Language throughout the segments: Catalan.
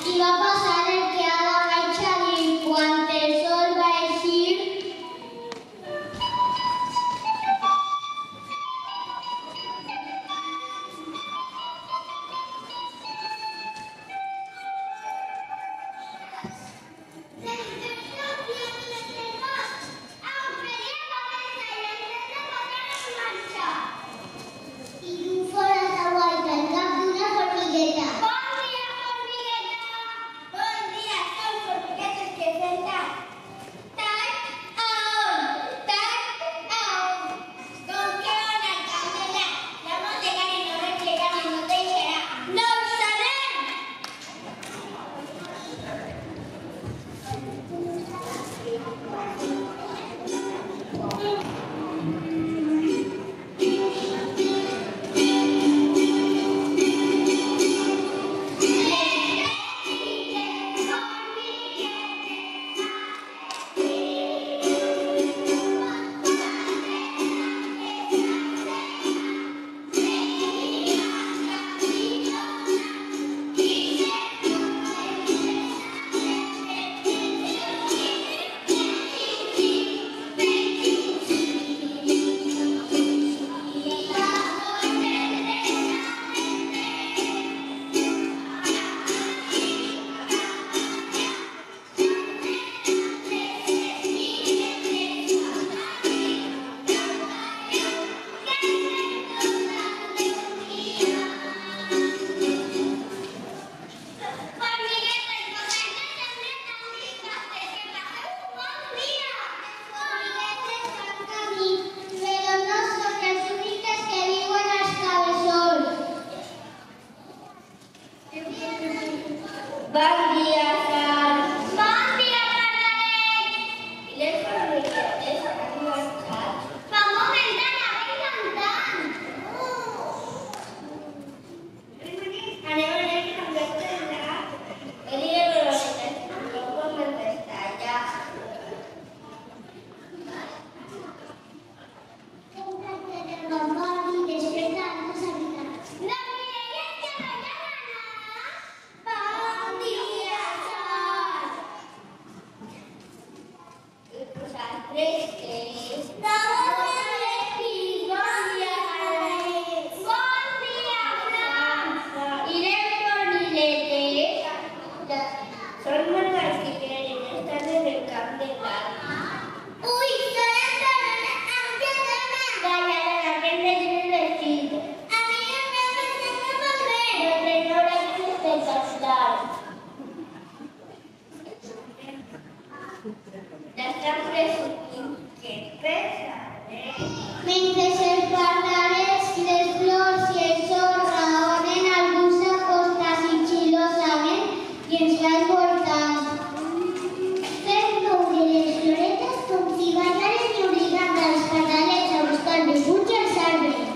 I va passar el que ara vaig a dir quan el sol va eixir. Mentre els pardalets, les flors i el sol raonen, algú s'acosta sigil·losament i ens va envoltant. Fem moure les floretes com si ballaren i obligant els pardalets a buscar refugi als arbres.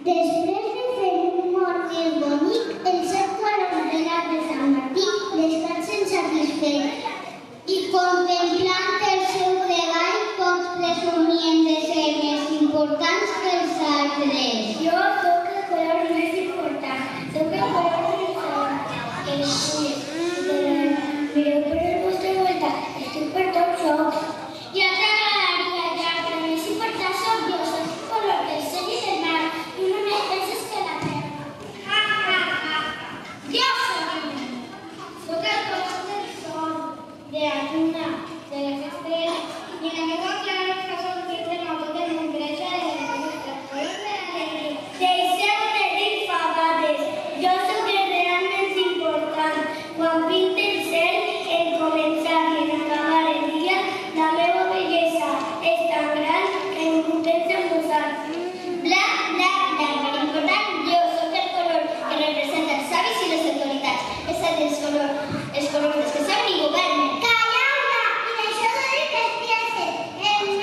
Després de fer un morning bonic, els 7 colors de l'arc de Sant Martí descansen satisfets i contemplant el seu treball tots presumien de ser més importants que els altres. Jo soc el color més important, soc el color més alt, el fulles. Mireu per el vostre voltant, estic per tots jocs. Ja t'agradaria ja, però més important soc jo, soc el color del cel i del mar, i no més penses que la terra. Ha, ha, ha. Jo soc el color del sol, de la lluna, de les estrelles, i en aquest clar que són dins de nosaltres l'empresa de les colors de l'alegria. Deixeu de dir fabades, jo soc el realment important. Quan pinte el cel, en començar i en acabar el dia, la meva bellesa és tan gran que ningú pensa en vosaltres. Bla, bla, bla, per important, jo soc el color que representa els savis i les autoritats. És el dels colors dels que saben i governen. Calleu-la! I deixeu de dir bestieses!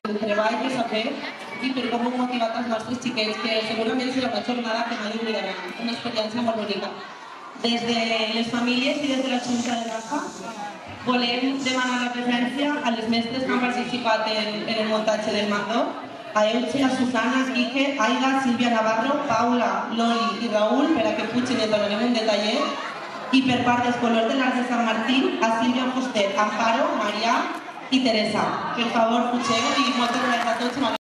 el treball que s'ha fet i per com heu motivat els nostres xiquets, que segurament serà una jornada que mai oblidaran, una experiència molt bonica. Des de les famílies i des de la Junta de Rafa volem demanar la presència a les mestres que han participat en el muntatge del Mandó, a Euche, a Susana, Quique, Aida, Sílvia Navarro, Paula, Loli i Raül, per a que pugin i donarem un detallet, i per part dels colors de l'Arc de Sant Martí, a Sílvia Fuster, Amparo, Marià i Teresa. Per favor, pugeu i moltes gràcies a tots.